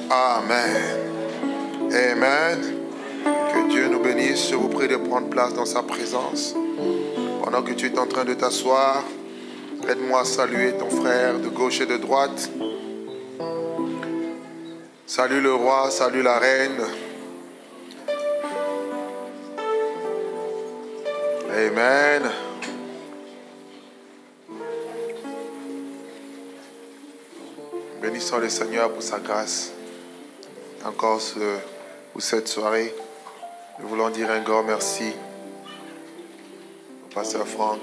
Amen. Amen. Que Dieu nous bénisse. Je vous prie de prendre place dans sa présence. Pendant que tu es en train de t'asseoir, aide-moi à saluer ton frère de gauche et de droite. Salue le roi, salue la reine. Amen. Bénissons le Seigneur pour sa grâce. Encore pour cette soirée, nous voulons dire un grand merci au pasteur Franck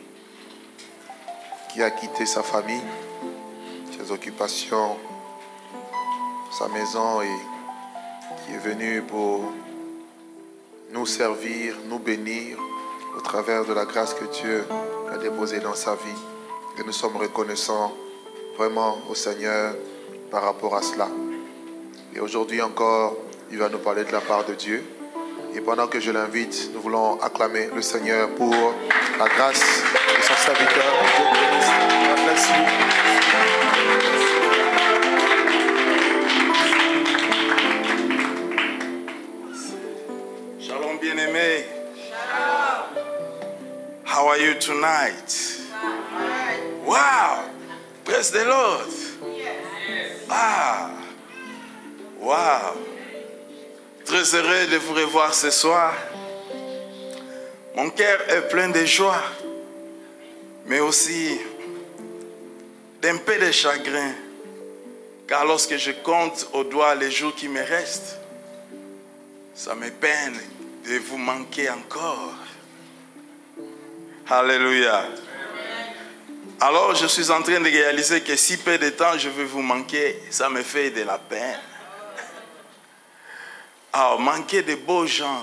qui a quitté sa famille, ses occupations, sa maison et qui est venu pour nous servir, nous bénir au travers de la grâce que Dieu a déposée dans sa vie. Et nous sommes reconnaissants vraiment au Seigneur par rapport à cela. Et aujourd'hui encore, il va nous parler de la part de Dieu. Et pendant que je l'invite, nous voulons acclamer le Seigneur pour la grâce de son serviteur. Dieu te bénisse. God bless you. Shalom bien-aimé. How are you tonight? Wow! Praise the Lord. Ah! Wow! Très heureux de vous revoir ce soir. Mon cœur est plein de joie, mais aussi d'un peu de chagrin, car lorsque je compte au doigt les jours qui me restent, ça me peine de vous manquer encore. Alléluia. Alors je suis en train de réaliser que si peu de temps je vais vous manquer, ça me fait de la peine. Alors manquer de beaux gens,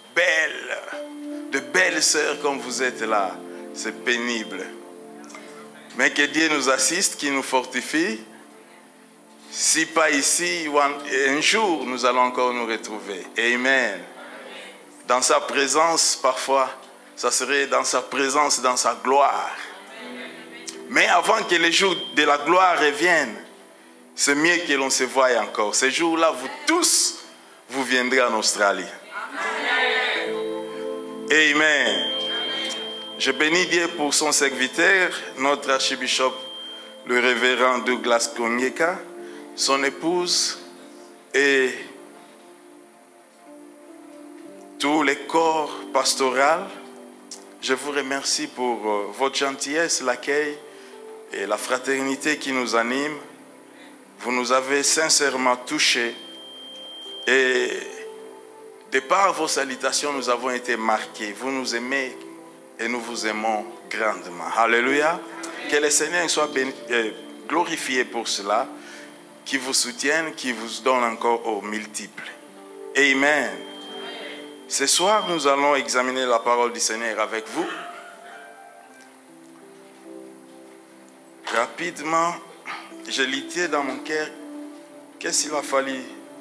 de belles sœurs comme vous êtes là, c'est pénible. Mais que Dieu nous assiste, qu'il nous fortifie. Si pas ici, un jour nous allons encore nous retrouver. Amen. Dans sa présence, parfois, ça serait dans sa présence, dans sa gloire. Mais avant que les jours de la gloire reviennent, c'est mieux que l'on se voie encore. Ces jours-là, vous tous, vous viendrez en Australie. Amen. Je bénis Dieu pour son serviteur, notre archibishop, le révérend Douglas Konyeka, son épouse et tous les corps pastoraux. Je vous remercie pour votre gentillesse, l'accueil et la fraternité qui nous anime. Vous nous avez sincèrement touchés et de par vos salutations, nous avons été marqués. Vous nous aimez et nous vous aimons grandement. Alléluia. Que le Seigneur soit glorifié pour cela, qui vous soutienne, qui vous donne encore aux multiples. Amen. Ce soir, nous allons examiner la parole du Seigneur avec vous. Rapidement, je lisais dans mon cœur qu'est-ce qu'il a fallu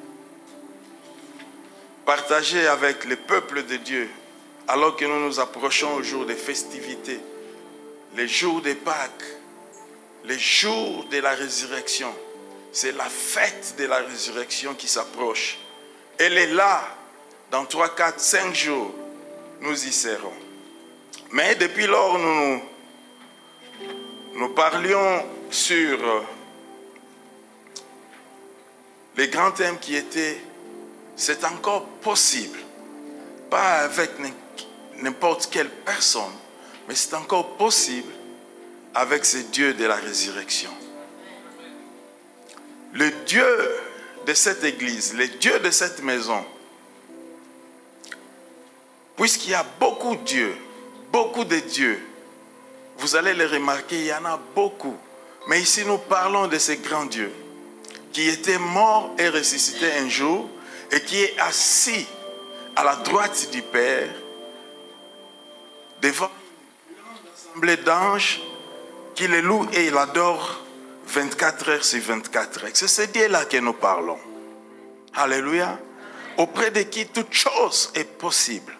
partager avec le peuple de Dieu alors que nous nous approchons au jour des festivités, les jours de Pâques, les jours de la résurrection. C'est la fête de la résurrection qui s'approche. Elle est là. Dans 3, 4, 5 jours, nous y serons. Mais depuis lors, nous parlions sur les grands thèmes qui étaient « c'est encore possible ». Pas avec n'importe quelle personne, mais c'est encore possible avec ce Dieu de la résurrection. Le Dieu de cette église, le Dieu de cette maison, puisqu'il y a beaucoup de dieux, beaucoup de dieux, vous allez le remarquer, il y en a beaucoup. Mais ici, nous parlons de ce grand Dieu qui était mort et ressuscité un jour et qui est assis à la droite du Père devant une grande assemblée d'anges qui le louent et l'adorent 24 heures sur 24 heures. C'est ce Dieu-là que nous parlons. Alléluia. Auprès de qui toute chose est possible.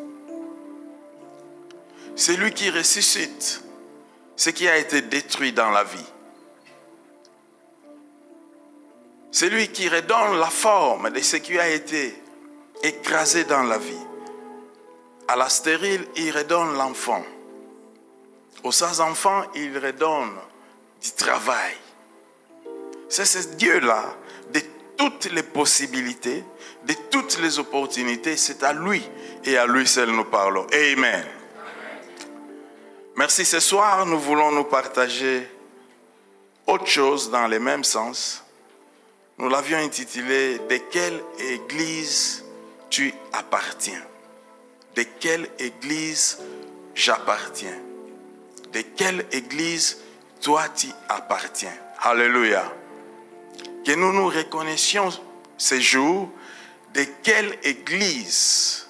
C'est lui qui ressuscite ce qui a été détruit dans la vie. C'est lui qui redonne la forme de ce qui a été écrasé dans la vie. À la stérile, il redonne l'enfant. Aux sans-enfants, il redonne du travail. C'est ce Dieu-là, de toutes les possibilités, de toutes les opportunités, c'est à lui et à lui seul nous parlons. Amen. Merci. Ce soir, nous voulons nous partager autre chose dans le même sens. Nous l'avions intitulé « De quelle église tu appartiens ?» De quelle église j'appartiens? De quelle église toi tu appartiens? Alléluia. Que nous nous reconnaissions ces jours de quelle église.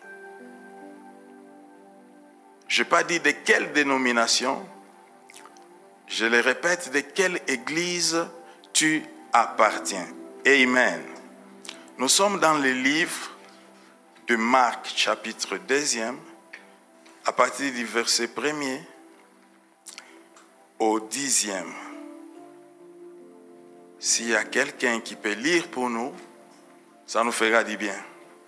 Je n'ai pas dit de quelle dénomination. Je le répète, de quelle église tu appartiens. Amen. Nous sommes dans le livre de Marc, chapitre 2, à partir du verset 1er au 10e. S'il y a quelqu'un qui peut lire pour nous, ça nous fera du bien.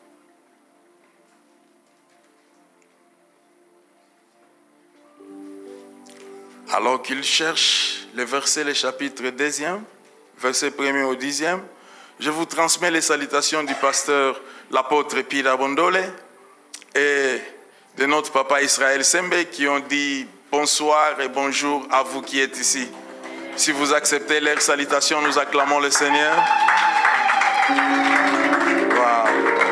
Alors qu'il cherche le verset, le chapitre 2, verset 1er au 10e, je vous transmets les salutations du pasteur, l'apôtre Pida Bondole, et de notre papa Israël Sembe, qui ont dit bonsoir et bonjour à vous qui êtes ici. Si vous acceptez leurs salutations, nous acclamons le Seigneur. Wow.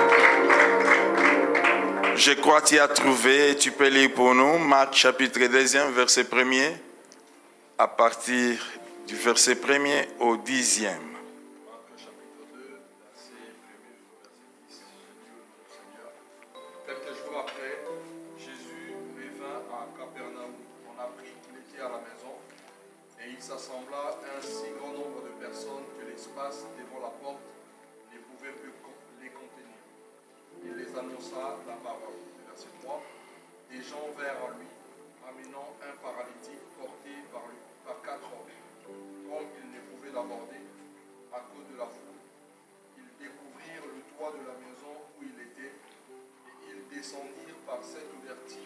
Je crois que tu as trouvé, tu peux lire pour nous, Marc chapitre 2, verset 1er, à partir du verset 1er au 10e. Il s'assembla un si grand nombre de personnes que l'espace devant la porte ne pouvait plus les contenir. Il les annonça la parole. Verset 3. Des gens vinrent à lui, amenant un paralytique porté par 4 hommes. Comme ils ne pouvaient l'aborder à cause de la foule, ils découvrirent le toit de la maison où il était et ils descendirent par cette ouverture,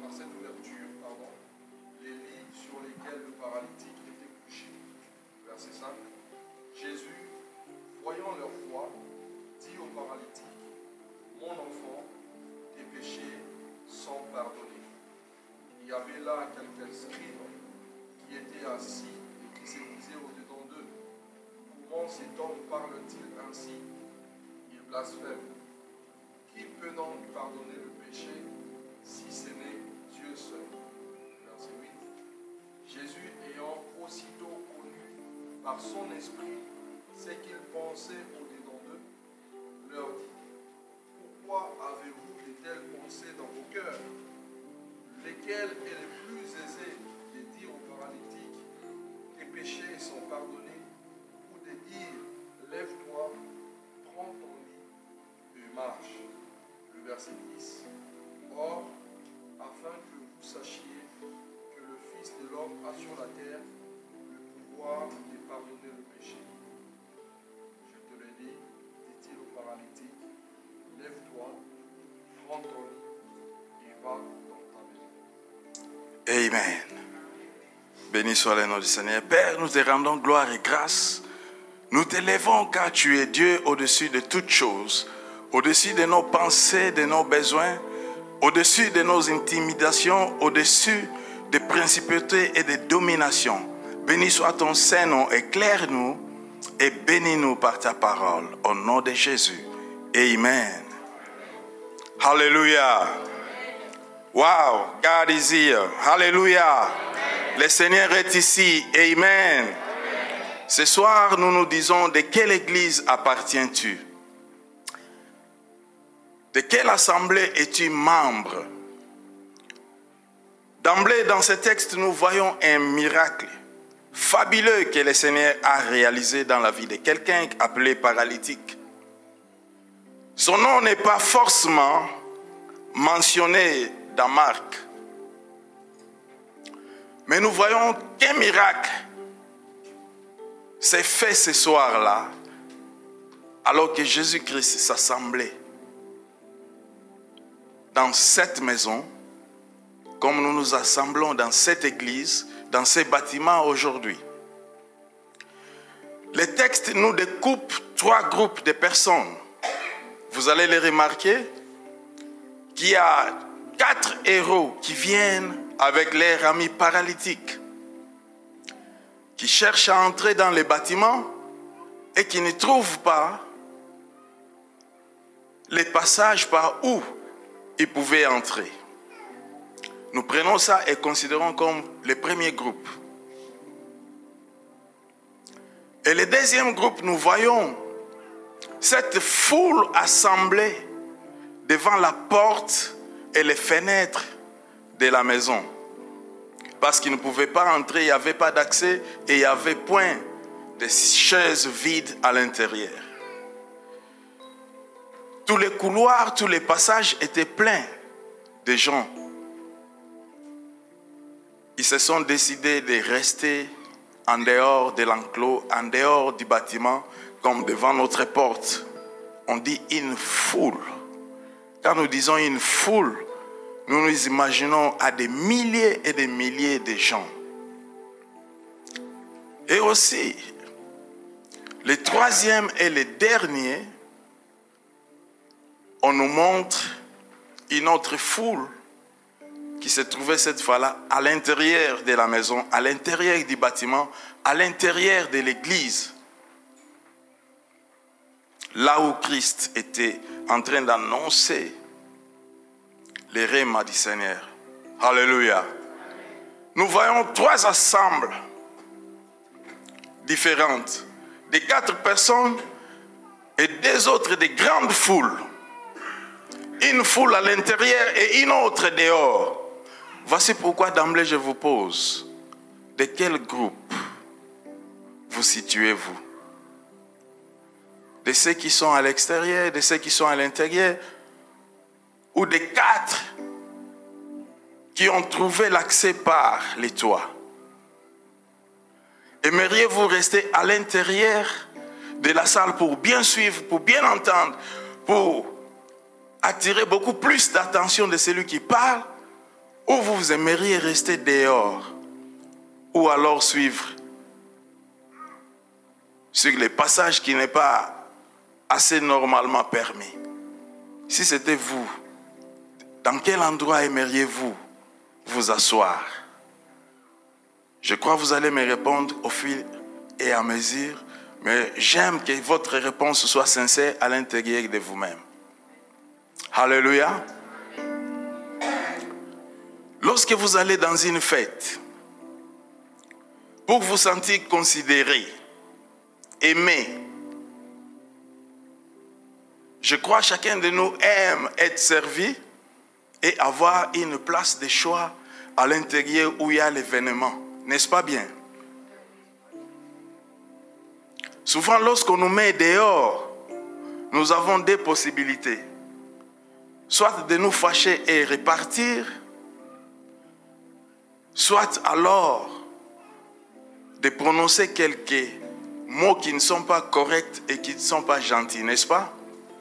les lits sur lesquels le paralytique était couché. Verset 5. Jésus, voyant leur foi, dit au paralytique, mon enfant, tes péchés sont pardonnés. Il y avait là quelques scribes qui étaient assis et qui se disaient au-dedans d'eux, comment cet homme parle-t-il ainsi? Il blasphème. Qui peut donc pardonner le péché si ce n'est Dieu seul? Verset 8. Jésus, ayant aussitôt connu par son esprit ce qu'ils pensaient au-dedans d'eux, leur dit, pourquoi avez-vous de telles pensées dans vos cœurs? Lesquelles est le plus aisé de dire au paralytique, tes péchés sont pardonnés, ou de dire, lève-toi, prends ton lit et marche? Le verset 10. Or, afin que vous sachiez que le Fils de l'homme a sur la terre le pouvoir de pardonner le péché. Je te le dis, dit-il au paralytique, lève-toi, prends ton lit et va dans ta maison. Amen. Béni soit le nom du Seigneur. Père, nous te rendons gloire et grâce. Nous t'élèvons car tu es Dieu au-dessus de toutes choses, au-dessus de nos pensées, de nos besoins, au-dessus de nos intimidations, au-dessus des principautés et des dominations. Béni soit ton Saint-Nom, éclaire-nous et bénis-nous par ta parole. Au nom de Jésus. Amen. Hallelujah. Wow, God is here. Hallelujah. Le Seigneur est ici. Amen. Ce soir, nous nous disons, de quelle église appartiens-tu? De quelle assemblée es-tu membre? D'emblée, dans ce texte, nous voyons un miracle fabuleux que le Seigneur a réalisé dans la vie de quelqu'un appelé paralytique. Son nom n'est pas forcément mentionné dans Marc. Mais nous voyons qu'un miracle s'est fait ce soir-là alors que Jésus-Christ s'assemblait dans cette maison, comme nous nous assemblons dans cette église, dans ces bâtiments aujourd'hui. Les textes nous découpent 3 groupes de personnes. Vous allez les remarquer qu'il y a 4 héros qui viennent avec leurs amis paralytiques, qui cherchent à entrer dans les bâtiments et qui ne trouvent pas les passages par où ils pouvaient entrer. Nous prenons ça et considérons comme le premier groupe. Et le deuxième groupe, nous voyons cette foule assemblée devant la porte et les fenêtres de la maison. Parce qu'ils ne pouvaient pas entrer, il n'y avait pas d'accès et il n'y avait point de chaises vides à l'intérieur. Tous les couloirs, tous les passages étaient pleins de gens. Ils se sont décidés de rester en dehors de l'enclos, en dehors du bâtiment, comme devant notre porte. On dit une foule. Quand nous disons une foule, nous nous imaginons à des milliers et des milliers de gens. Et aussi, le troisième et le dernier, on nous montre une autre foule qui se trouvait cette fois-là à l'intérieur de la maison, à l'intérieur du bâtiment, à l'intérieur de l'église. Là où Christ était en train d'annoncer les règlements du Seigneur. Alléluia. Nous voyons 3 assembles différentes, de 4 personnes et 2 autres de grandes foules. Une foule à l'intérieur et une autre dehors. Voici pourquoi d'emblée je vous pose, de quel groupe vous situez-vous? De ceux qui sont à l'extérieur, de ceux qui sont à l'intérieur, ou des 4 qui ont trouvé l'accès par les toits? Aimeriez-vous rester à l'intérieur de la salle pour bien suivre, pour bien entendre, pour attirer beaucoup plus d'attention de celui qui parle, ou vous aimeriez rester dehors, ou alors suivre sur les passages qui n'est pas assez normalement permis? Si c'était vous, dans quel endroit aimeriez-vous vous asseoir? Je crois que vous allez me répondre au fil et à mesure, mais j'aime que votre réponse soit sincère à l'intérieur de vous-même. Alléluia. Lorsque vous allez dans une fête, pour vous sentir considéré, aimé, je crois que chacun de nous aime être servi et avoir une place de choix à l'intérieur où il y a l'événement. N'est-ce pas bien? Souvent, lorsqu'on nous met dehors, nous avons 2 possibilités. Soit de nous fâcher et repartir, soit alors de prononcer quelques mots qui ne sont pas corrects et qui ne sont pas gentils, n'est-ce pas?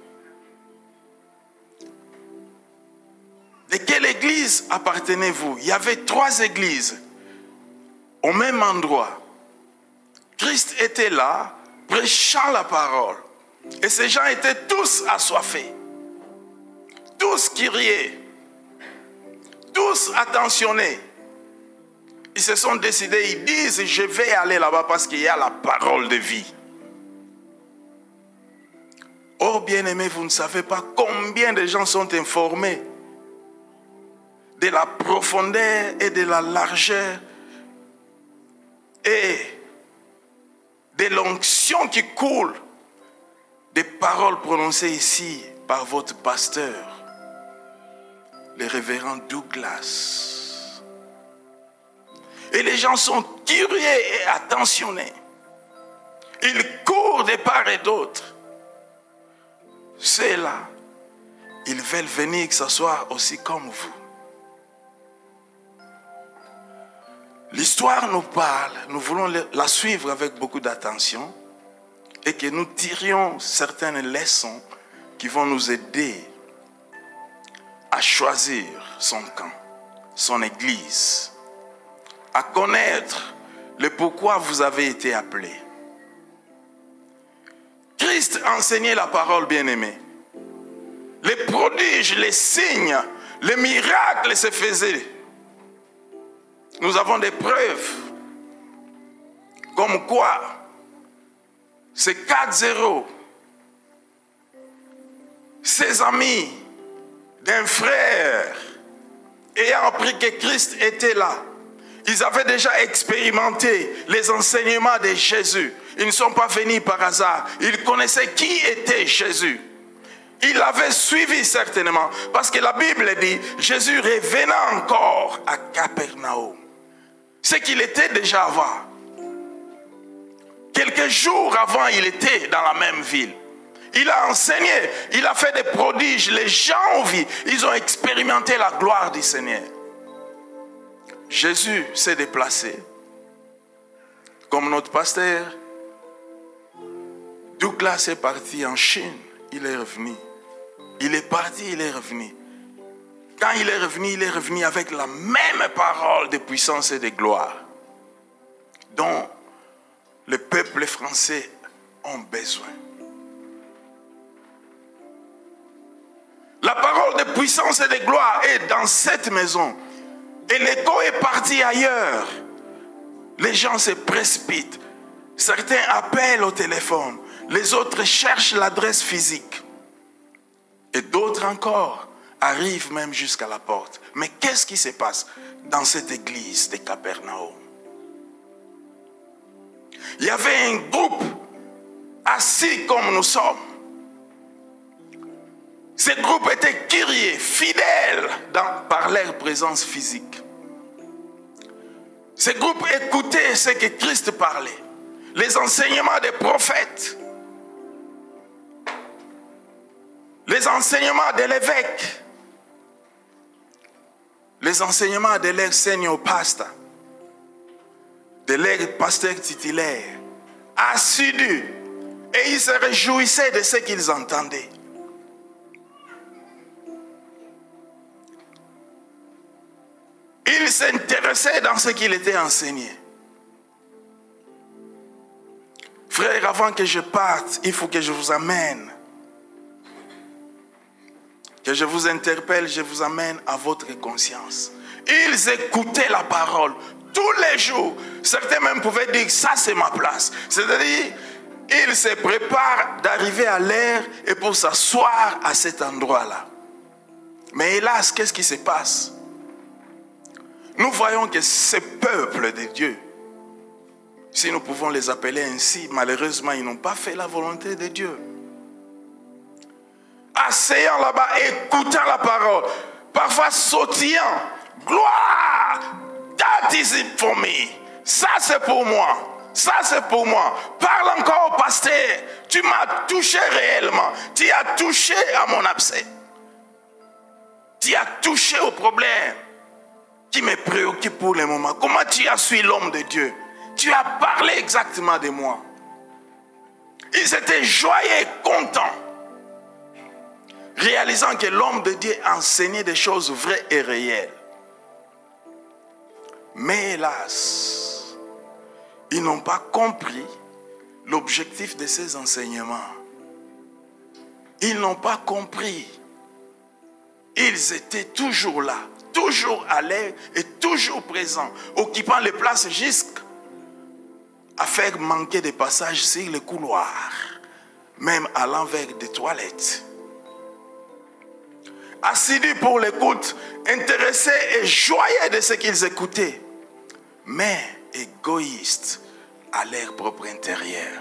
De quelle église appartenez-vous? Il y avait 3 églises au même endroit. Christ était là, prêchant la parole. Et ces gens étaient tous assoiffés. Tous qui riaient. Tous attentionnés. Ils se sont décidés, ils disent, je vais aller là-bas parce qu'il y a la parole de vie. Or, bien-aimés, vous ne savez pas combien de gens sont informés de la profondeur et de la largeur et de l'onction qui coule des paroles prononcées ici par votre pasteur, le révérend Douglas. Et les gens sont curieux et attentionnés. Ils courent de part et d'autre. Ceux-là, ils veulent venir s'asseoir aussi comme vous. L'histoire nous parle, nous voulons la suivre avec beaucoup d'attention et que nous tirions certaines leçons qui vont nous aider à choisir son camp, son église, à connaître le pourquoi vous avez été appelés. Christ enseignait la parole, bien-aimés. Les prodiges, les signes, les miracles se faisaient. Nous avons des preuves comme quoi ces 4-0, ses amis d'un frère ayant appris que Christ était là, ils avaient déjà expérimenté les enseignements de Jésus. Ils ne sont pas venus par hasard. Ils connaissaient qui était Jésus. Ils l'avaient suivi certainement. Parce que la Bible dit, Jésus revenant encore à Capernaum. C'est qu'il était déjà avant. Quelques jours avant, il était dans la même ville. Il a enseigné, il a fait des prodiges. Les gens ont vu, ils ont expérimenté la gloire du Seigneur. Jésus s'est déplacé. Comme notre pasteur Douglas est parti en Chine, il est revenu. Il est parti, il est revenu. Quand il est revenu avec la même parole de puissance et de gloire dont le peuple français a besoin. La parole de puissance et de gloire est dans cette maison. Et l'écho est parti ailleurs. Les gens se précipitent. Certains appellent au téléphone. Les autres cherchent l'adresse physique. Et d'autres encore arrivent même jusqu'à la porte. Mais qu'est-ce qui se passe dans cette église de Capernaum? Il y avait un groupe assis comme nous sommes. Ce groupe était curieux, fidèle par leur présence physique. Ce groupe écoutait ce que Christ parlait. Les enseignements des prophètes. Les enseignements de l'évêque. Les enseignements de leur senior pasteur. De leur pasteur titulaire. Assidus. Et ils se réjouissaient de ce qu'ils entendaient. Ils s'intéressaient dans ce qu'il était enseigné. Frère, avant que je parte, il faut que je vous amène. Que je vous interpelle, je vous amène à votre conscience. Ils écoutaient la parole tous les jours. Certains même pouvaient dire, ça c'est ma place. C'est-à-dire, ils se préparent d'arriver à l'heure et pour s'asseoir à cet endroit-là. Mais hélas, qu'est-ce qui se passe? Nous voyons que ce peuple de Dieu, si nous pouvons les appeler ainsi, malheureusement, ils n'ont pas fait la volonté de Dieu. Asseyant là-bas, écoutant la parole, parfois sautillant, gloire, that is it for me. Ça c'est pour moi, ça c'est pour moi. Parle encore au pasteur, tu m'as touché réellement, tu as touché à mon abcès. Tu as touché au problème qui me préoccupe pour le moment. Comment tu as su l'homme de Dieu? Tu as parlé exactement de moi. Ils étaient joyeux et contents, réalisant que l'homme de Dieu enseignait des choses vraies et réelles. Mais hélas, ils n'ont pas compris l'objectif de ces enseignements. Ils n'ont pas compris. Ils étaient toujours là, toujours à l'air et toujours présents, occupant les places jusqu'à faire manquer des passages sur les couloirs, même à l'envers des toilettes. Assidus pour l'écoute, intéressés et joyeux de ce qu'ils écoutaient, mais égoïstes à leur propre intérieur.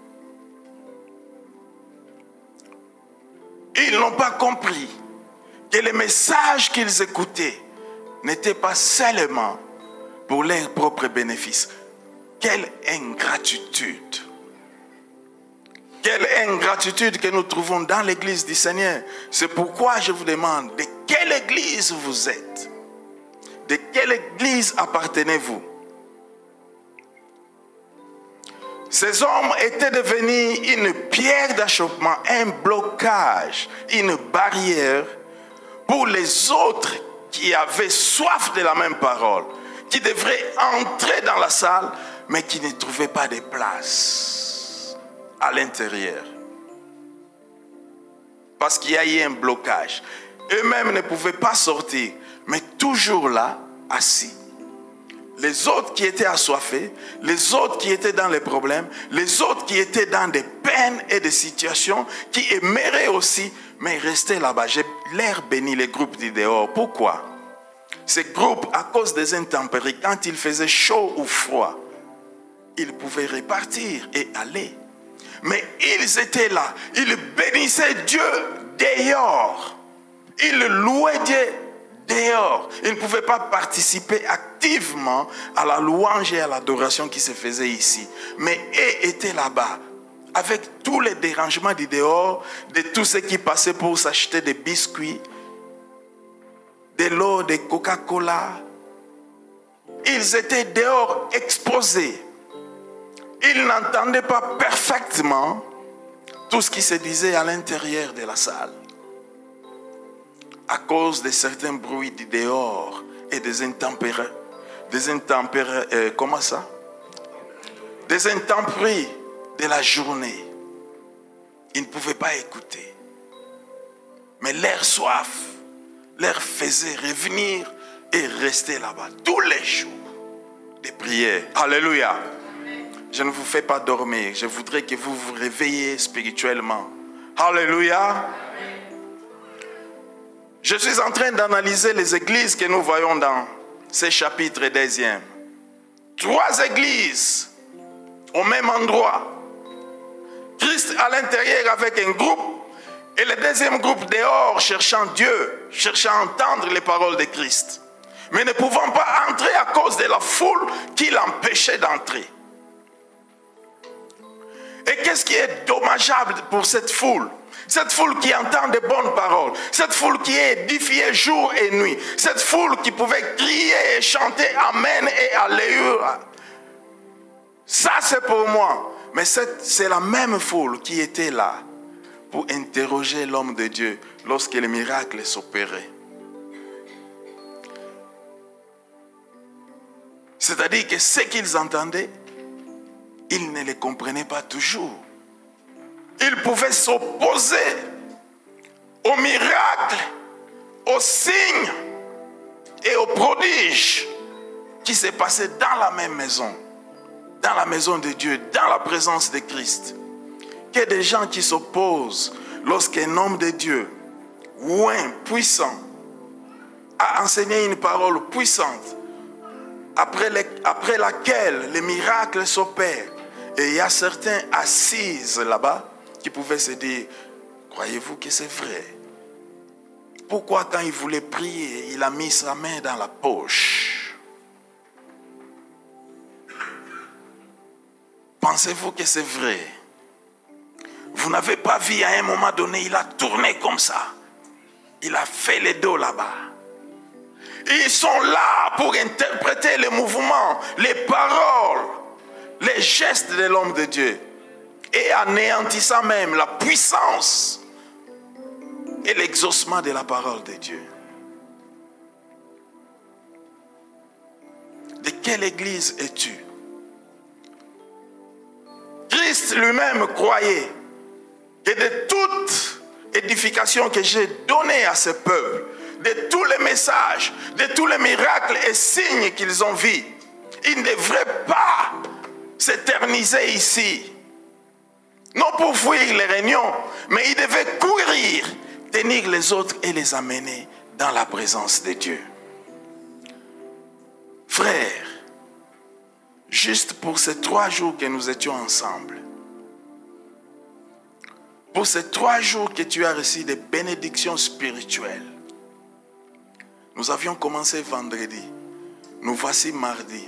Ils n'ont pas compris que les messages qu'ils écoutaient n'étaient pas seulement pour leur propre bénéfice. Quelle ingratitude! Quelle ingratitude que nous trouvons dans l'église du Seigneur. C'est pourquoi je vous demande, de quelle église vous êtes? De quelle église appartenez-vous? Ces hommes étaient devenus une pierre d'achoppement, un blocage, une barrière pour les autres qui avaient soif de la même parole, qui devraient entrer dans la salle, mais qui ne trouvaient pas de place à l'intérieur. Parce qu'il y a eu un blocage. Eux-mêmes ne pouvaient pas sortir, mais toujours là, assis. Les autres qui étaient assoiffés, les autres qui étaient dans les problèmes, les autres qui étaient dans des peines et des situations, qui aimeraient aussi, mais restaient là-bas. J'ai l'air béni les groupes du dehors. Pourquoi? Ces groupes, à cause des intempéries, quand il faisait chaud ou froid, ils pouvaient repartir et aller. Mais ils étaient là, ils bénissaient Dieu dehors. Ils louaient Dieu dehors. Ils ne pouvaient pas participer activement à la louange et à l'adoration qui se faisait ici. Mais eux étaient là-bas, avec tous les dérangements du dehors, de tous ceux qui passaient pour s'acheter des biscuits, de l'eau, de Coca-Cola. Ils étaient dehors exposés. Ils n'entendaient pas parfaitement tout ce qui se disait à l'intérieur de la salle. À cause de certains bruits du dehors et des intempéries. Comment ça? Des intempéries de la journée. Ils ne pouvaient pas écouter. Mais leur soif leur faisait revenir et rester là-bas tous les jours de prière. Alléluia. Je ne vous fais pas dormir. Je voudrais que vous vous réveillez spirituellement. Alléluia. Je suis en train d'analyser les églises que nous voyons dans ces chapitres 2e. 3 églises au même endroit. Christ à l'intérieur avec un groupe et le deuxième groupe dehors cherchant Dieu, cherchant à entendre les paroles de Christ. Mais ne pouvant pas entrer à cause de la foule qui l'empêchait d'entrer. Et qu'est-ce qui est dommageable pour cette foule? Cette foule qui entend de bonnes paroles. Cette foule qui est édifiée jour et nuit. Cette foule qui pouvait crier et chanter Amen et Alléluia. Ça c'est pour moi. Mais c'est la même foule qui était là pour interroger l'homme de Dieu lorsque les miracles s'opéraient. C'est-à-dire que ce qu'ils entendaient, ils ne les comprenaient pas toujours. Ils pouvaient s'opposer aux miracles, aux signes et aux prodiges qui se passaient dans la même maison, dans la maison de Dieu, dans la présence de Christ. Que des gens qui s'opposent lorsqu'un homme de Dieu, ou un puissant, a enseigné une parole puissante, après laquelle les miracles s'opèrent. Et il y a certains assis là-bas qui pouvaient se dire, croyez-vous que c'est vrai? Pourquoi quand il voulait prier, il a mis sa main dans la poche? Pensez-vous que c'est vrai? Vous n'avez pas vu à un moment donné, il a tourné comme ça. Il a fait les dos là-bas. Ils sont là pour interpréter les mouvements, les paroles, les gestes de l'homme de Dieu. Et anéantissant même la puissance et l'exaucement de la parole de Dieu. De quelle église es-tu? Christ lui-même croyait que de toute édification que j'ai donnée à ce peuple, de tous les messages, de tous les miracles et signes qu'ils ont vus, ils ne devraient pas s'éterniser ici. Non pour fuir les réunions, mais ils devaient courir, tenir les autres et les amener dans la présence de Dieu. Frères, juste pour ces 3 jours que nous étions ensemble, pour ces 3 jours que tu as reçu des bénédictions spirituelles, nous avions commencé vendredi, nous voici mardi.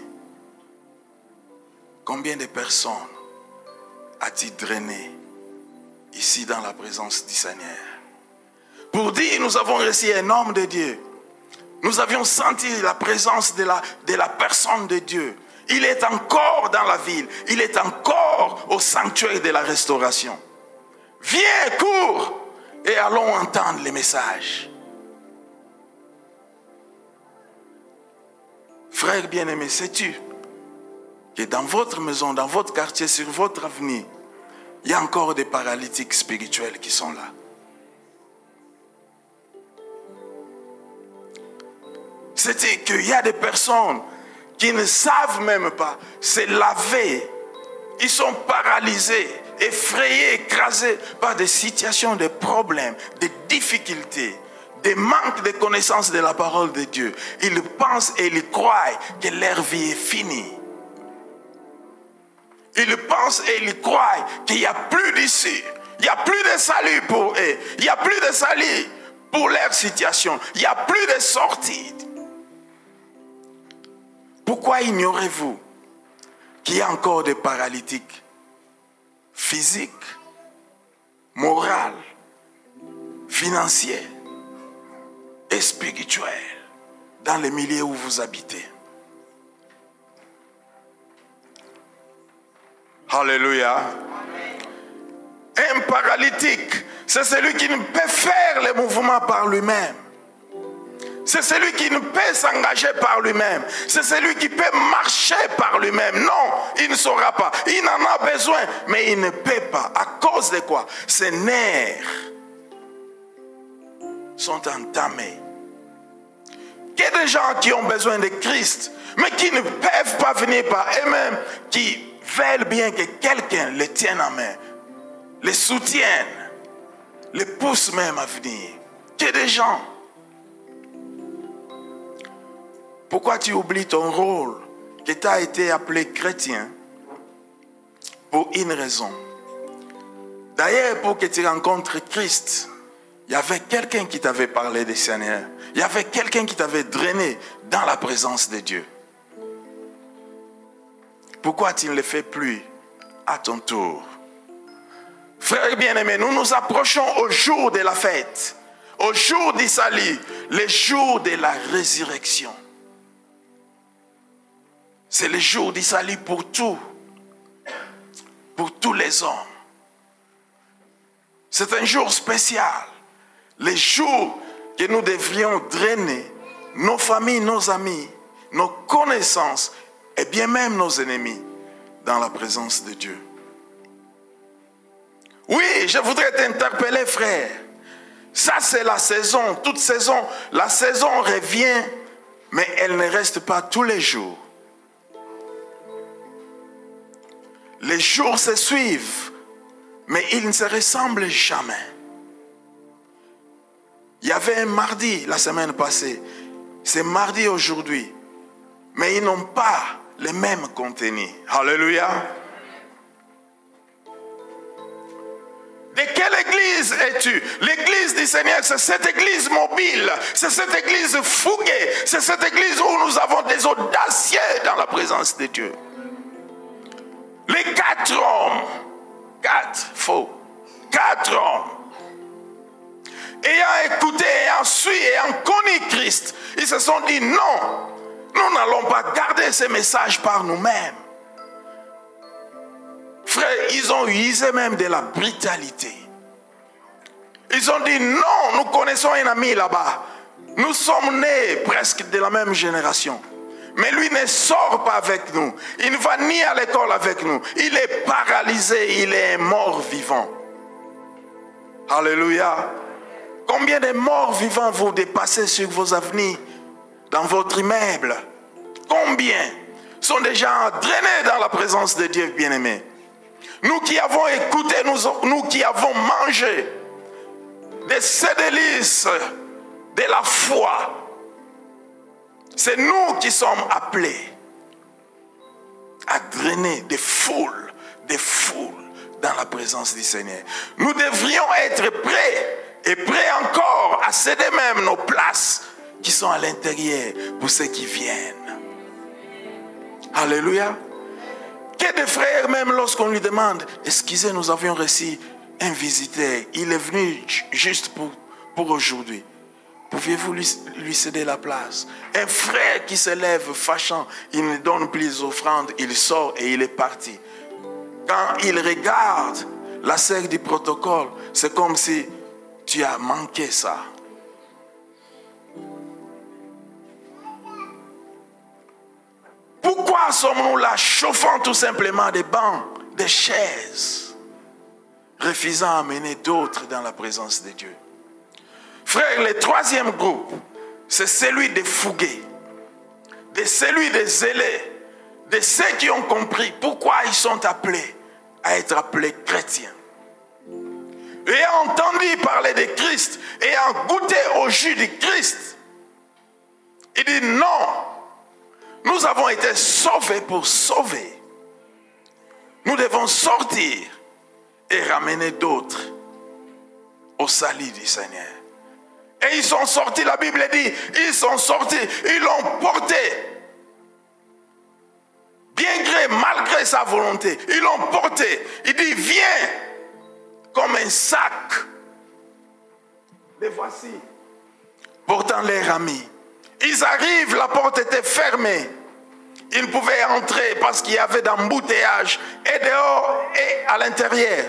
Combien de personnes as-tu drainé ici dans la présence du Seigneur? Pour dire, nous avons reçu un homme de Dieu. Nous avions senti la présence de la personne de Dieu. Il est encore dans la ville. Il est encore au sanctuaire de la restauration. Viens, cours et allons entendre les messages. Frère bien-aimé, sais-tu que dans votre maison, dans votre quartier, sur votre avenir, il y a encore des paralytiques spirituels qui sont là. C'est qu'il y a des personnes qui ne savent même pas se laver. Ils sont paralysés, effrayés, écrasés par des situations, des problèmes, des difficultés, des manques de connaissance de la parole de Dieu. Ils pensent et ils croient que leur vie est finie. Ils pensent et ils croient qu'il n'y a plus d'issue. Il n'y a plus de salut pour eux. Il n'y a plus de salut pour leur situation. Il n'y a plus de sortie. Pourquoi ignorez-vous qu'il y a encore des paralytiques physiques, moraux, financiers et spirituels dans les milieux où vous habitez? Alléluia. Un paralytique, c'est celui qui ne peut faire les mouvements par lui-même. C'est celui qui ne peut s'engager par lui-même. C'est celui qui peut marcher par lui-même. Non, il ne saura pas. Il en a besoin, mais il ne peut pas. À cause de quoi? Ses nerfs sont entamés. Il y a des gens qui ont besoin de Christ, mais qui ne peuvent pas venir par eux-mêmes, qui veulent bien que quelqu'un les tienne en main, les soutienne, les pousse même à venir. Il y a des gens. Pourquoi tu oublies ton rôle, que tu as été appelé chrétien pour une raison? D'ailleurs, pour que tu rencontres Christ, il y avait quelqu'un qui t'avait parlé du Seigneur. Il y avait quelqu'un qui t'avait drainé dans la présence de Dieu. Pourquoi tu ne le fais plus à ton tour? Frères bien-aimés, nous nous approchons au jour de la fête, au jour du salut, le jour de la résurrection. C'est le jour du salut pour tous les hommes. C'est un jour spécial. Le jour que nous devrions drainer nos familles, nos amis, nos connaissances et bien même nos ennemis dans la présence de Dieu. Oui, je voudrais t'interpeller, frère. Ça, c'est la saison. Toute saison, la saison revient, mais elle ne reste pas tous les jours. Les jours se suivent, mais ils ne se ressemblent jamais. Il y avait un mardi la semaine passée. C'est mardi aujourd'hui. Mais ils n'ont pas le même contenu. Alléluia. De quelle église es-tu? L'église du Seigneur, c'est cette église mobile. C'est cette église fouguée. C'est cette église où nous avons des audacieux dans la présence de Dieu. Les 4 hommes, 4 hommes, ayant écouté, ayant su, ayant connu Christ, ils se sont dit non, nous n'allons pas garder ces messages par nous-mêmes. Frère, ils ont usé même de la brutalité. Ils ont dit non, nous connaissons un ami là-bas. Nous sommes nés presque de la même génération. Mais lui ne sort pas avec nous. Il ne va ni à l'école avec nous. Il est paralysé, il est mort vivant. Alléluia. Combien de morts vivants vous dépassez sur vos avenirs, dans votre immeuble? Combien sont déjà drainés dans la présence de Dieu bien-aimé? Nous qui avons écouté, nous qui avons mangé des ces délices de la foi, c'est nous qui sommes appelés à drainer des foules dans la présence du Seigneur. Nous devrions être prêts et prêts encore à céder même nos places qui sont à l'intérieur pour ceux qui viennent. Alléluia. Que des frères, même lorsqu'on lui demande, excusez, nous avions reçu un visiteur, il est venu juste pour aujourd'hui. Pouviez-vous lui céder la place? Un frère qui se lève fâchant, il ne donne plus les offrandes, il sort et il est parti. Quand il regarde la scène du protocole, c'est comme si tu as manqué ça. Pourquoi sommes-nous là chauffant tout simplement des bancs, des chaises, refusant d'amener d'autres dans la présence de Dieu? Frère, le troisième groupe, c'est celui des fougués, de celui des zélés, de ceux qui ont compris pourquoi ils sont appelés à être appelés chrétiens. Ayant entendu parler de Christ, ayant goûté au jus du Christ, il dit non, nous avons été sauvés pour sauver. Nous devons sortir et ramener d'autres au salut du Seigneur. Et ils sont sortis, la Bible dit, ils sont sortis, ils l'ont porté. Bien gré, malgré sa volonté, ils l'ont porté. Il dit, viens, comme un sac. Les voici, portant leur ami. Ils arrivent, la porte était fermée. Ils ne pouvaient entrer parce qu'il y avait d'embouteillage et dehors et à l'intérieur.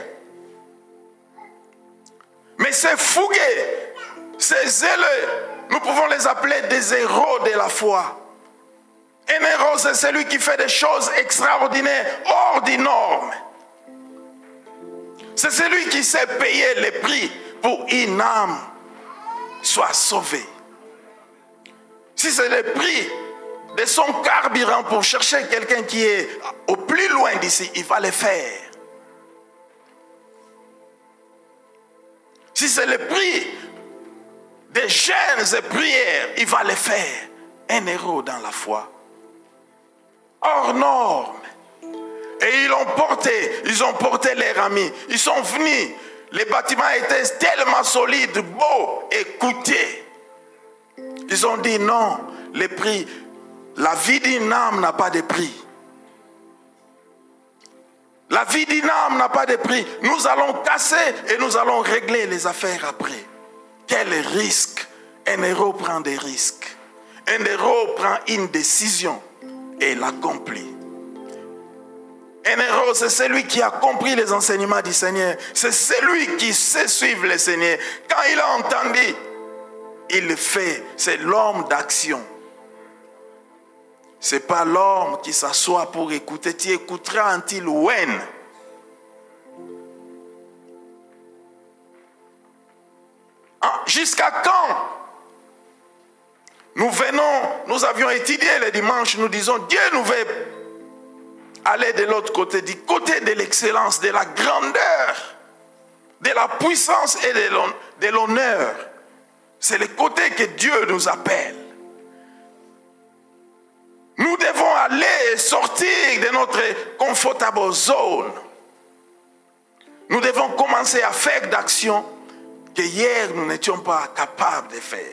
Mais ces fougués, ces zéleux, nous pouvons les appeler des héros de la foi. Un héros, c'est celui qui fait des choses extraordinaires, hors des normes. C'est celui qui sait payer le prix pour une âme soit sauvée. Si c'est le prix de son carburant pour chercher quelqu'un qui est au plus loin d'ici, il va le faire. Si c'est le prix des jeûnes et prières, il va le faire. Un héros dans la foi. Hors norme. Et ils ont porté leurs amis. Ils sont venus. Les bâtiments étaient tellement solides, beaux et coûteux. Ils ont dit non, le prix, la vie d'une âme n'a pas de prix. La vie d'une âme n'a pas de prix. Nous allons casser et nous allons régler les affaires après. Quel risque! Un héros prend des risques. Un héros prend une décision et l'accomplit. Un héros, c'est celui qui a compris les enseignements du Seigneur. C'est celui qui sait suivre le Seigneur. Quand il a entendu, il le fait. C'est l'homme d'action. Ce n'est pas l'homme qui s'assoit pour écouter. Tu écouteras until when? Jusqu'à quand? Nous avions étudié le dimanche, nous disons, Dieu nous veut aller de l'autre côté, du côté de l'excellence, de la grandeur, de la puissance et de l'honneur. C'est le côté que Dieu nous appelle. Nous devons aller et sortir de notre confortable zone. Nous devons commencer à faire d'actions que hier nous n'étions pas capables de faire.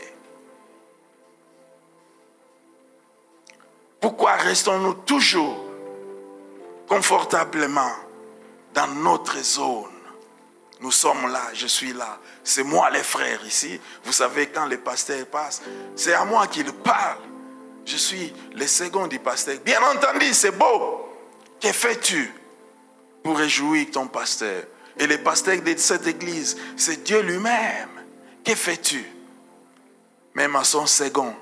Pourquoi restons-nous toujours confortablement dans notre zone? Nous sommes là, je suis là. C'est moi les frères ici. Vous savez, quand le pasteur passe, c'est à moi qu'il parle. Je suis le second du pasteur. Bien entendu, c'est beau. Que fais-tu pour réjouir ton pasteur? Et le pasteur de cette église, c'est Dieu lui-même. Que fais-tu? Même à son second.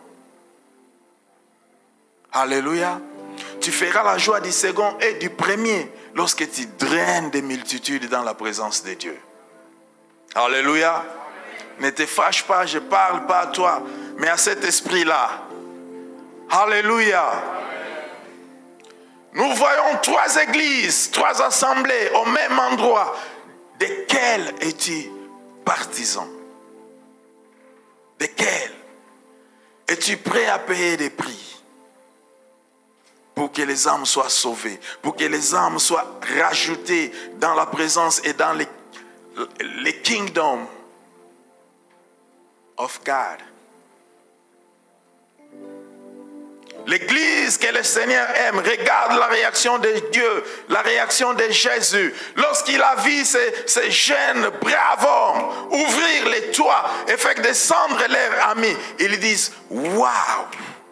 Alléluia. Tu feras la joie du second et du premier lorsque tu draines des multitudes dans la présence de Dieu. Alléluia. Ne te fâche pas, je ne parle pas à toi, mais à cet esprit-là. Alléluia. Nous voyons 3 églises, 3 assemblées au même endroit. De quelle es-tu partisan? De quelle? Es-tu prêt à payer des prix pour que les âmes soient sauvées, pour que les âmes soient rajoutées dans la présence et dans les kingdom of God? L'église que le Seigneur aime, regarde la réaction de Dieu, la réaction de Jésus. Lorsqu'il a vu ces jeunes braves hommes ouvrir les toits et faire descendre leurs amis, ils disent « Waouh !»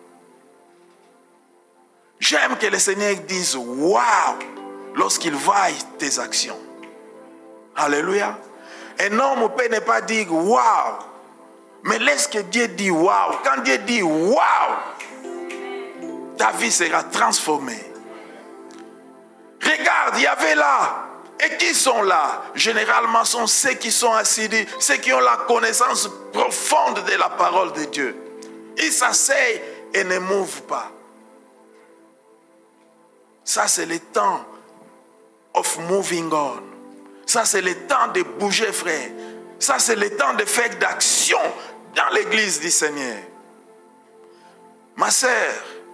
J'aime que le Seigneur dise « Waouh !» lorsqu'il voit tes actions. Alléluia. Un homme peut ne pas dire « Waouh !» mais laisse que Dieu dise « Waouh !» Quand Dieu dit « Waouh !» ta vie sera transformée. Regarde, il y avait là. Et qui sont là? Généralement, sont ceux qui sont assidus, ceux qui ont la connaissance profonde de la parole de Dieu. Ils s'asseyent et ne mouvent pas. Ça, c'est le temps of moving on. Ça, c'est le temps de bouger, frère. Ça, c'est le temps de faire d'action dans l'église du Seigneur. Ma sœur,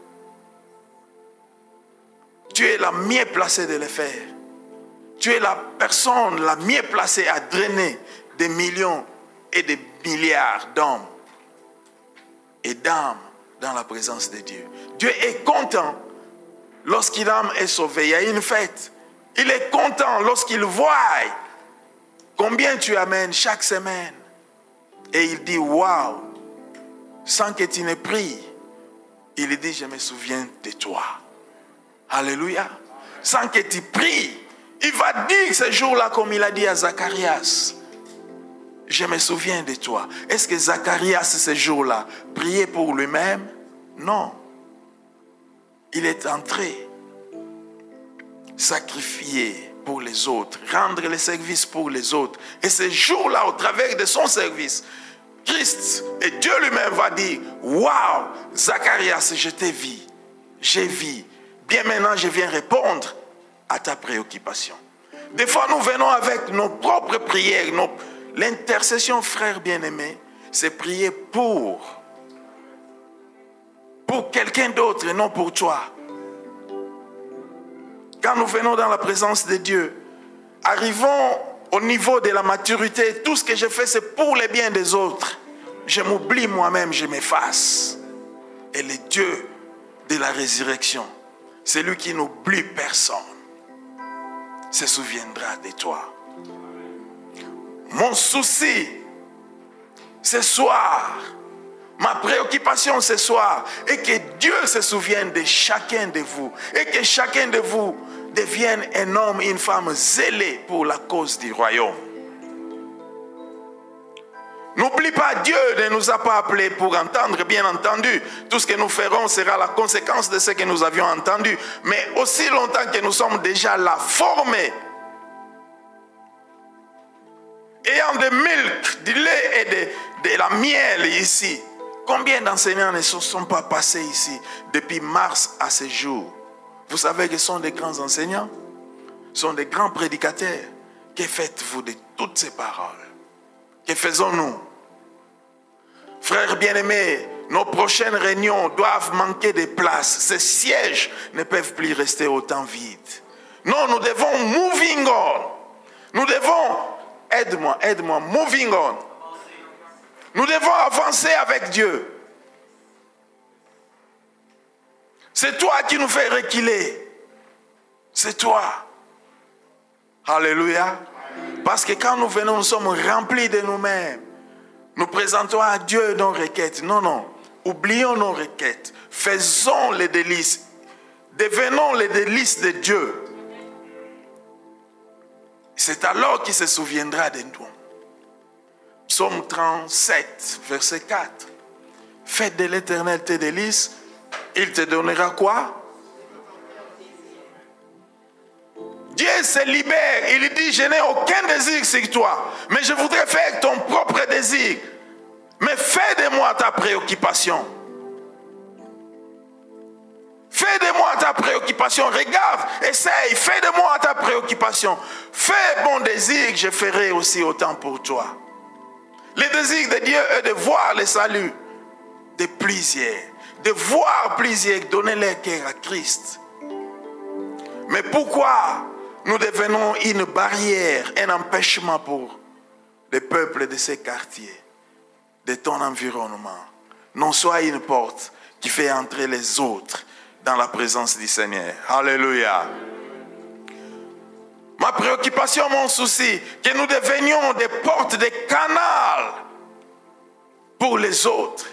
tu es la mieux placée de le faire. Tu es la personne la mieux placée à drainer des millions et des milliards d'hommes et d'âmes dans la présence de Dieu. Dieu est content lorsqu'une âme est sauvée. Il y a une fête. Il est content lorsqu'il voit combien tu amènes chaque semaine. Et il dit, waouh, sans que tu ne pries, il dit, je me souviens de toi. Alléluia. Sans que tu pries, il va dire ce jour-là, comme il a dit à Zacharias, je me souviens de toi. Est-ce que Zacharias, ce jour-là, priait pour lui-même? Non. Il est entré sacrifier pour les autres, rendre le service pour les autres. Et ce jour-là, au travers de son service, Christ et Dieu lui-même va dire, waouh, Zacharias, je t'ai vu, j'ai vu. Bien maintenant, je viens répondre à ta préoccupation. Des fois, nous venons avec nos propres prières. L'intercession, frère bien-aimé, c'est prier pour quelqu'un d'autre et non pour toi. Quand nous venons dans la présence de Dieu, arrivons au niveau de la maturité. Tout ce que je fais, c'est pour le bien des autres. Je m'oublie moi-même, je m'efface. Et le Dieu de la résurrection, c'est lui qui n'oublie personne, se souviendra de toi. Mon souci ce soir, ma préoccupation ce soir, est que Dieu se souvienne de chacun de vous et que chacun de vous devienne un homme et une femme zélés pour la cause du royaume. N'oublie pas, Dieu ne nous a pas appelés pour entendre, bien entendu. Tout ce que nous ferons sera la conséquence de ce que nous avions entendu. Mais aussi longtemps que nous sommes déjà là, formés, ayant des milk, du lait et de la miel ici. Combien d'enseignants ne se sont pas passés ici depuis mars à ce jour? Vous savez que ce sont des grands enseignants, ce sont des grands prédicateurs. Que faites-vous de toutes ces paroles? Que faisons-nous? Frères bien-aimés, nos prochaines réunions doivent manquer de place. Ces sièges ne peuvent plus rester autant vides. Non, nous devons moving on. Nous devons, aide-moi, moving on. Nous devons avancer avec Dieu. C'est toi qui nous fais reculer. C'est toi. Alléluia. Parce que quand nous venons, nous sommes remplis de nous-mêmes. Nous présentons à Dieu nos requêtes. Non. Oublions nos requêtes. Faisons les délices. Devenons les délices de Dieu. C'est alors qu'il se souviendra de nous. Psaume 37, verset 4. Faites de l'Éternel tes délices. Il te donnera quoi? Dieu se libère. Il dit, je n'ai aucun désir sur toi, mais je voudrais faire ton propre désir. Mais fais de moi ta préoccupation. Fais de moi ta préoccupation. Regarde, essaye, fais de moi ta préoccupation. Fais mon désir, je ferai aussi autant pour toi. Le désir de Dieu est de voir le salut de plusieurs. De voir plusieurs donner leur cœur à Christ. Mais pourquoi nous devenons une barrière, un empêchement pour les peuples de ces quartiers, de ton environnement? Non, sois une porte qui fait entrer les autres dans la présence du Seigneur. Alléluia. Ma préoccupation, mon souci, que nous devenions des portes, des canaux pour les autres.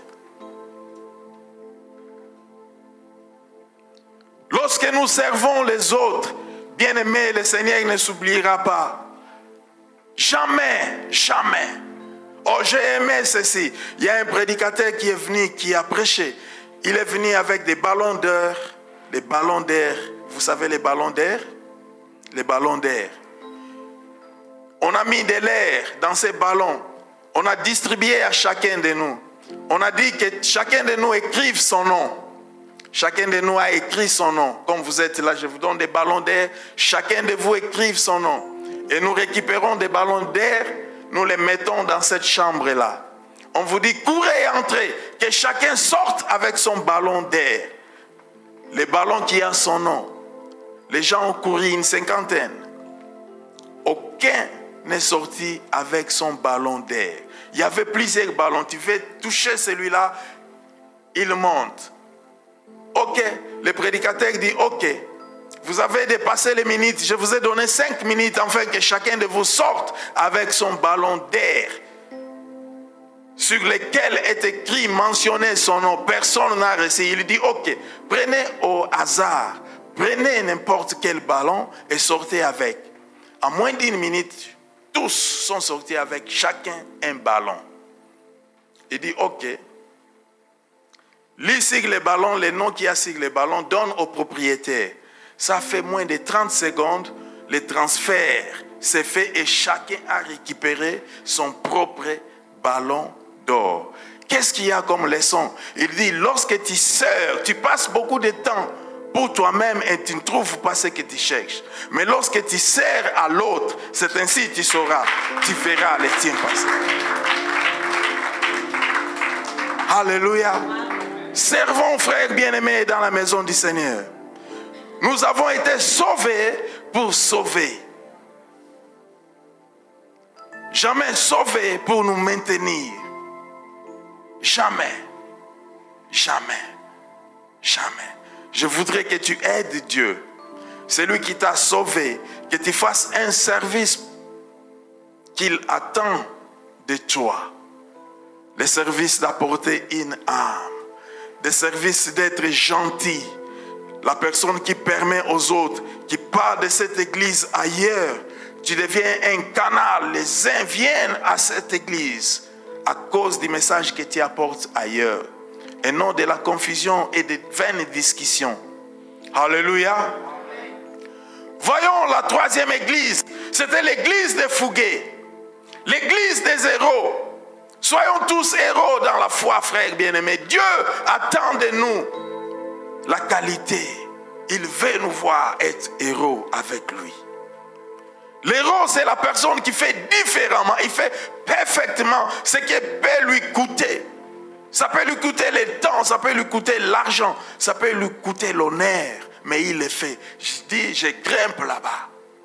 Lorsque nous servons les autres, bien-aimés, le Seigneur ne s'oubliera pas. Jamais, jamais. Oh, j'ai aimé ceci. Il y a un prédicateur qui est venu, qui a prêché. Il est venu avec des ballons d'air. Les ballons d'air. Vous savez les ballons d'air? Les ballons d'air. On a mis de l'air dans ces ballons. On a distribué à chacun de nous. On a dit que chacun de nous écrive son nom. Chacun de nous a écrit son nom. Comme vous êtes là, je vous donne des ballons d'air. Chacun de vous écrive son nom. Et nous récupérons des ballons d'air. Nous les mettons dans cette chambre-là. On vous dit, courez et entrez. Que chacun sorte avec son ballon d'air. Les ballons qui ont son nom. Les gens ont couru une cinquantaine. Aucun n'est sorti avec son ballon d'air. Il y avait plusieurs ballons. Tu veux toucher celui-là, il monte. Ok, le prédicateur dit ok. Vous avez dépassé les minutes. Je vous ai donné 5 minutes afin que chacun de vous sorte avec son ballon d'air sur lequel est écrit, mentionné son nom. Personne n'a reçu. Il dit ok, prenez au hasard. Prenez n'importe quel ballon et sortez avec. En moins d'1 minute, tous sont sortis avec chacun un ballon. Il dit ok. Lis sur les ballons, les noms qu'il y a sur les ballons, donne au propriétaire. Ça fait moins de 30 secondes, le transfert s'est fait et chacun a récupéré son propre ballon d'or. Qu'est-ce qu'il y a comme leçon? Il dit, lorsque tu sers, tu passes beaucoup de temps pour toi-même et tu ne trouves pas ce que tu cherches. Mais lorsque tu sers à l'autre, c'est ainsi que tu sauras, tu feras les tiens passer. Alléluia. Servons, frères bien-aimés, dans la maison du Seigneur. Nous avons été sauvés pour sauver. Jamais sauvés pour nous maintenir. Jamais. Jamais. Jamais. Je voudrais que tu aides Dieu. C'est lui qui t'a sauvé. Que tu fasses un service qu'il attend de toi. Le service d'apporter une âme. Le service d'être gentil. La personne qui permet aux autres, qui parle de cette église ailleurs, tu deviens un canal. Les uns viennent à cette église à cause du message que tu apportes ailleurs. Et non de la confusion et de vaines discussions. Alléluia. Voyons la 3e église. C'était l'église des Fouguets. L'église des héros. Soyons tous héros dans la foi, frères bien-aimés. Dieu attend de nous la qualité. Il veut nous voir être héros avec lui. L'héros, c'est la personne qui fait différemment. Il fait parfaitement ce qui peut lui coûter. Ça peut lui coûter le temps, ça peut lui coûter l'argent, ça peut lui coûter l'honneur. Mais il le fait. Je dis, je grimpe là-bas.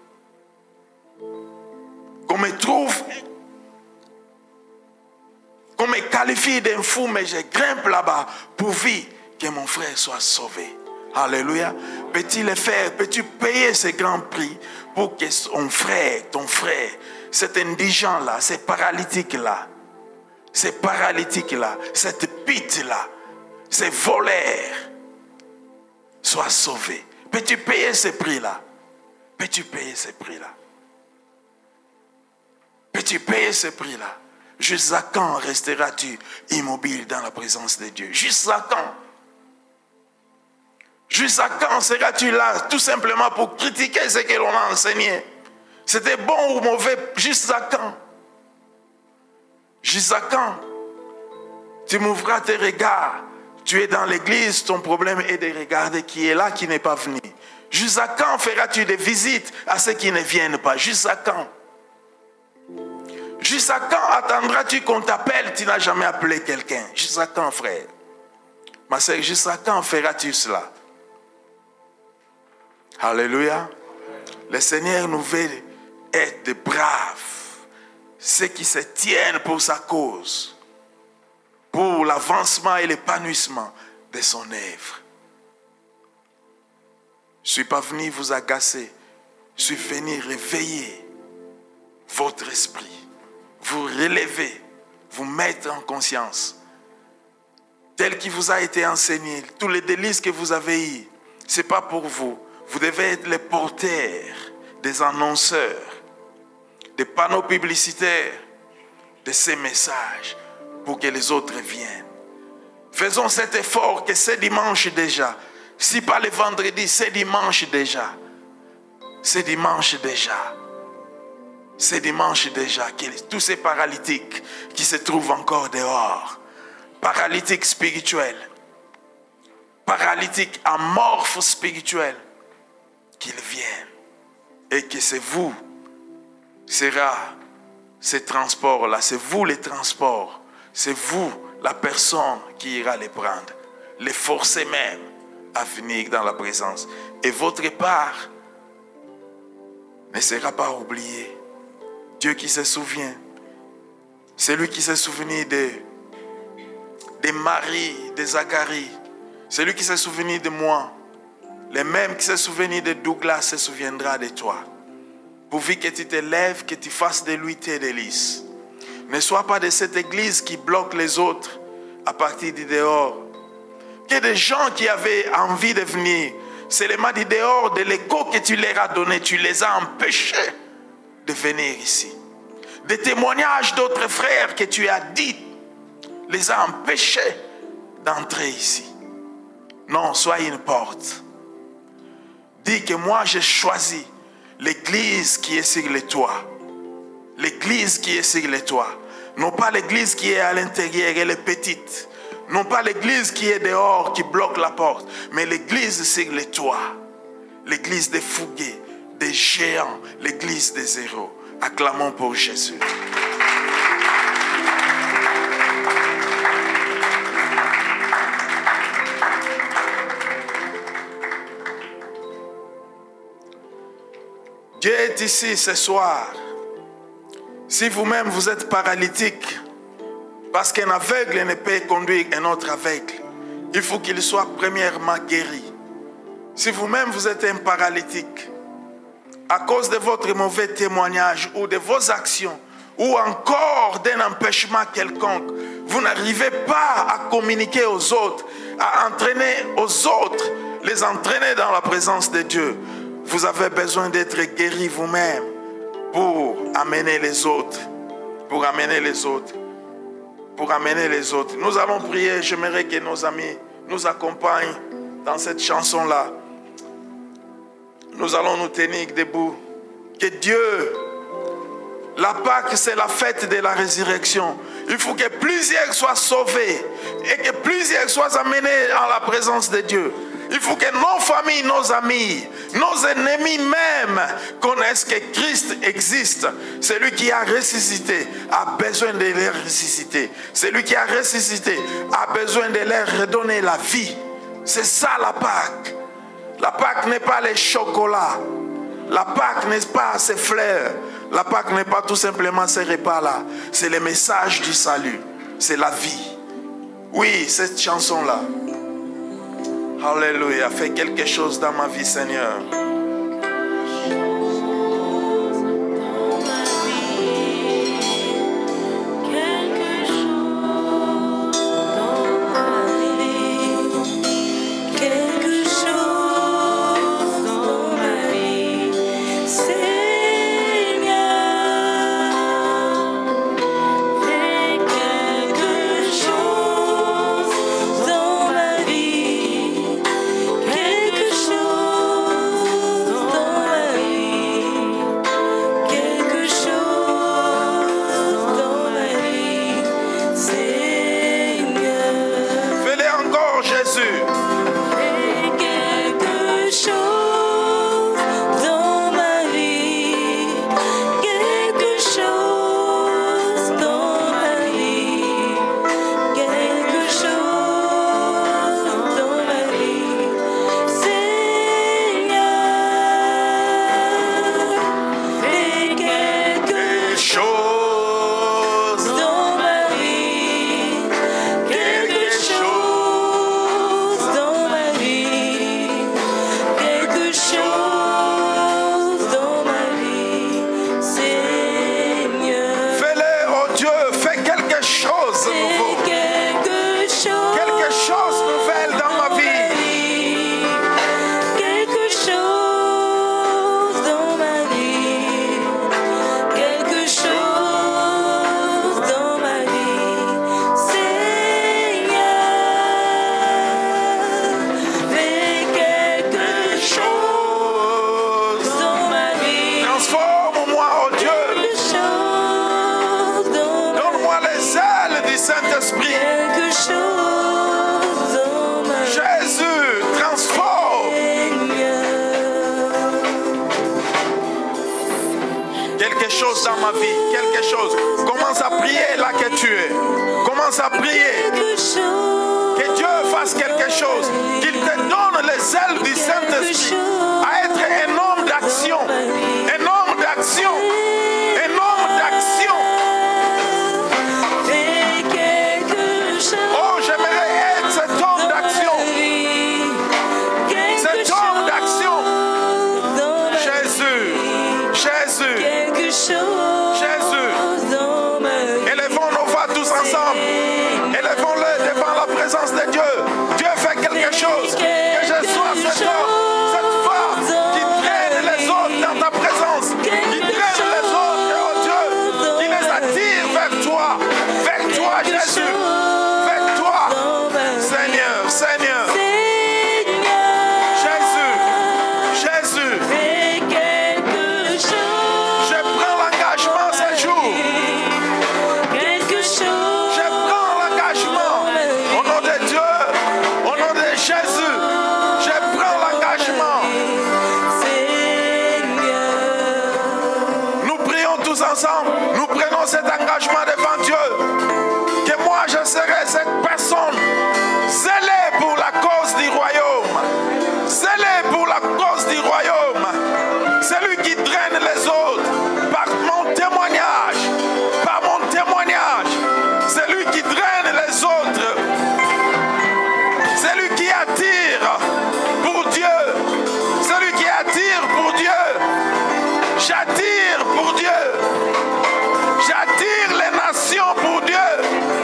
Qu'on me trouve, qu'on me qualifie d'un fou, mais je grimpe là-bas pourvu que mon frère soit sauvé. Alléluia. Peux-tu le faire? Peux-tu payer ce grand prix pour que ton frère, cet indigent-là, ce paralytique-là, cette pite-là, ces voleurs soient sauvés? Peux-tu payer ce prix-là? Peux-tu payer ce prix-là? Peux-tu payer ce prix-là? Jusqu'à quand resteras-tu immobile dans la présence de Dieu? Jusqu'à quand? Jusqu'à quand seras-tu là tout simplement pour critiquer ce que l'on a enseigné? C'était bon ou mauvais? Jusqu'à quand? Jusqu'à quand? Tu m'ouvras tes regards. Tu es dans l'église, ton problème est de regarder qui est là, qui n'est pas venu. Jusqu'à quand feras-tu des visites à ceux qui ne viennent pas? Jusqu'à quand? Jusqu'à quand attendras-tu qu'on t'appelle? Tu n'as jamais appelé quelqu'un. Jusqu'à quand, frère? Ma sœur, jusqu'à quand feras-tu cela? Alléluia. Le Seigneur nous veut être des braves. Ceux qui se tiennent pour sa cause. Pour l'avancement et l'épanouissement de son œuvre. Je ne suis pas venu vous agacer. Je suis venu réveiller votre esprit, vous relever, vous mettre en conscience. Tel qui vous a été enseigné, tous les délices que vous avez eus, ce n'est pas pour vous. Vous devez être les porteurs, des annonceurs, des panneaux publicitaires de ces messages pour que les autres viennent. Faisons cet effort que c'est dimanche déjà. Si pas le vendredi, c'est dimanche déjà. C'est dimanche déjà. C'est dimanche déjà que tous ces paralytiques qui se trouvent encore dehors, paralytiques spirituels, paralytiques amorphes spirituels, qu'ils viennent. Et que c'est vous, sera ces transports-là, c'est vous les transports, c'est vous la personne qui ira les prendre, les forcer même à venir dans la présence. Et votre part ne sera pas oubliée. Dieu qui se souvient, c'est lui qui s'est souvenu de Marie, de Zacharie, c'est lui qui s'est souvenu de moi. Le même qui s'est souvenu de Douglas se souviendra de toi. Pourvu que tu te lèves, que tu fasses de lui tes délices. Ne sois pas de cette église qui bloque les autres à partir du dehors. Que des gens qui avaient envie de venir, seulement du dehors de l'écho que tu leur as donné, tu les as empêchés de venir ici. Des témoignages d'autres frères que tu as dit, les a empêchés d'entrer ici. Non, sois une porte. Dis que moi j'ai choisi l'église qui est sur les toits. L'église qui est sur les toits. Non pas l'église qui est à l'intérieur, elle est petite. Non pas l'église qui est dehors, qui bloque la porte. Mais l'église sur les toits. L'église des fougués, des géants. L'église des héros. Acclamons pour Jésus. Dieu est ici ce soir. Si vous-même vous êtes paralytique, parce qu'un aveugle ne peut conduire un autre aveugle, il faut qu'il soit premièrement guéri. Si vous-même vous êtes un paralytique, à cause de votre mauvais témoignage ou de vos actions, ou encore d'un empêchement quelconque, vous n'arrivez pas à communiquer aux autres, à entraîner aux autres, les entraîner dans la présence de Dieu, vous avez besoin d'être guéri vous-même pour amener les autres. Pour amener les autres. Pour amener les autres. Nous allons prier. J'aimerais que nos amis nous accompagnent dans cette chanson-là. Nous allons nous tenir debout. Que Dieu, la Pâque, c'est la fête de la résurrection. Il faut que plusieurs soient sauvés et que plusieurs soient amenés en la présence de Dieu. Il faut que nos familles, nos amis, nos ennemis même connaissent que Christ existe. Celui qui a ressuscité a besoin de les ressusciter. Celui qui a ressuscité a besoin de leur redonner la vie. C'est ça la Pâque. La Pâque n'est pas les chocolats. La Pâque n'est pas ces fleurs. La Pâque n'est pas tout simplement ces repas-là. C'est le message du salut. C'est la vie. Oui, cette chanson-là. Alléluia, fais quelque chose dans ma vie, Seigneur. Quelque chose dans ma vie. Quelque chose. Commence à prier là que tu es. Commence à prier. Que Dieu fasse quelque chose. Qu'il te donne les ailes du Saint-Esprit. À être un homme d'action. Un homme d'action. Un homme d'action. Oh, j'aimerais être cet homme d'action. Cet homme d'action. Jésus. Jésus. Jésus. Élevons nos voix tous ensemble. Élevons-les devant la présence de Dieu. Dieu fait quelque chose. Que je sois cet homme, cette femme qui traîne les autres dans ta présence. Qui traîne les autres, oh Dieu. Qui les attire vers toi. Vers toi, Jésus. Vers toi. Seigneur, Seigneur. Jésus. Jésus. Je prends l'engagement ce jour. Je prends l'engagement au nom de Dieu, au nom de Jésus. Je prends l'engagement. Nous prions tous ensemble. Nous prenons cet engagement devant Dieu. Que moi je serai cette personne zélée pour la cause du royaume. Zélée pour la cause du royaume. Celui qui draine les autres par mon témoignage. Par mon témoignage. Celui qui draine les autres. Celui qui attire pour Dieu. Celui qui attire pour Dieu. J'attire pour Dieu. J'attire les nations pour Dieu.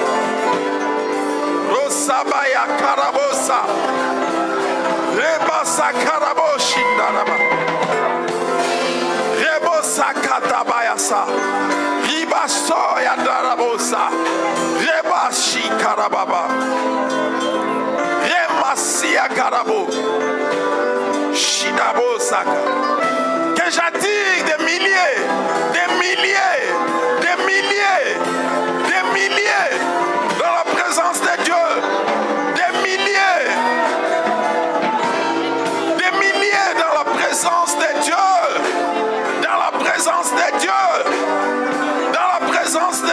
Rosabaya Karabosa. Rebasa Karaboshindaraba. Rebosa Katabayasa. Ribasoya Darabosa. Rebashi Karababa. Remasia Karabo. Shidabosaka. Que j'attire des milliers, des milliers, des milliers, des milliers dans la présence de Dieu. Des milliers dans la présence de Dieu. Dans la présence de Dieu. Dans la présence de